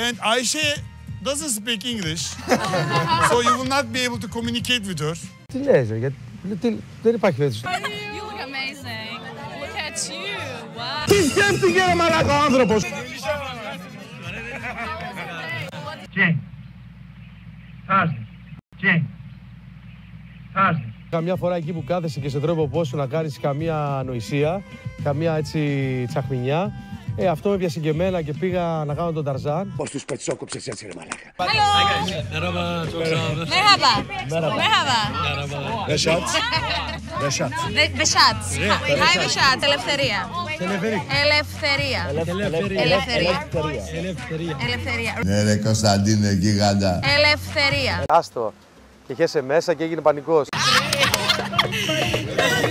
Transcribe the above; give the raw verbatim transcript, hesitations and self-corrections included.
And Ayşe doesn't speak English, so you will not be able to communicate with her. Τι λες, γιατί δεν υπάρχει περίπτωση. You look amazing. Look at you. Wow. Τι σκέφτηκε ρε μαλάκα ο άνθρωπος. Jane. Thursday. Jane. Thursday. Καμιά φορά εκεί που κάθεσαι και σε τρόπο πώς σου να κάνεις καμία ανοησία, καμία έτσι τσαχμινιά, ε, αυτό με πιάσε και εμένα και πήγα να κάνω τον Ταρζάν. Πώς τους πετσόκοψες έτσι ρε μαλάκα. Merhaba. Merhaba. Beşat. Beşat. Beşat. Hi Beşat. Ελευθερία. Ελευθερία. Ελευθερία. Ελευθερία. Ναι ρε Κωνσταντίνε γίγαντα. Ελευθερία. Άστο. Και χέσε μέσα και έγινε πανικός.